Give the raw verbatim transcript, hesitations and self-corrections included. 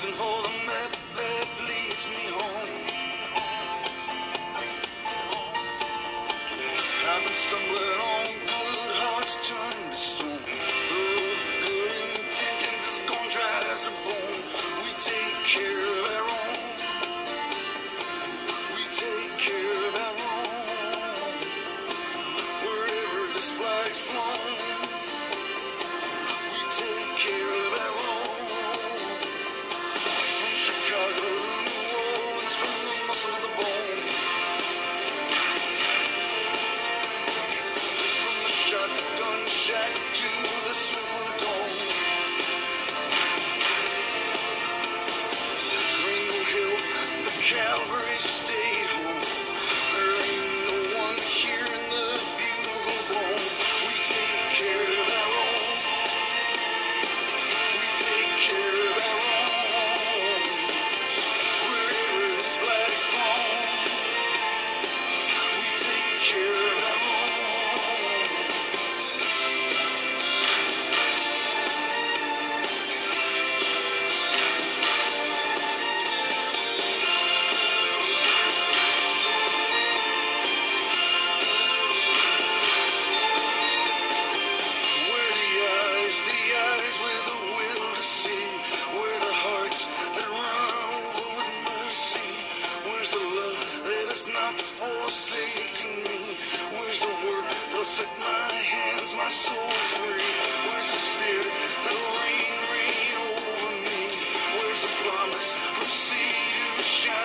looking for the map that leads me home. I've been stumbling on good hearts turned to stone. The road for good intentions is gone dry as a bone. We take care of our own. We take care of our own. Wherever this flag's flown, we take care of our own. From Chicago to New Orleans, from the muscle to the bone. From the shotgun shack to the Superdome. Greenville Hill, the Calvary stayed home. There ain't no one here in the bugle blown. We take care of our own. We take care of our own. Wherever this flag's flown, we take care of our own. Where the eyes, the eyes with a will to see. Where the hearts that run over with mercy. Where's the love that has not forsaken me? Where's the word that'll set my hands, my soul free? Where's the spirit that'll reign, reign over me? Where's the promise from sea to shine?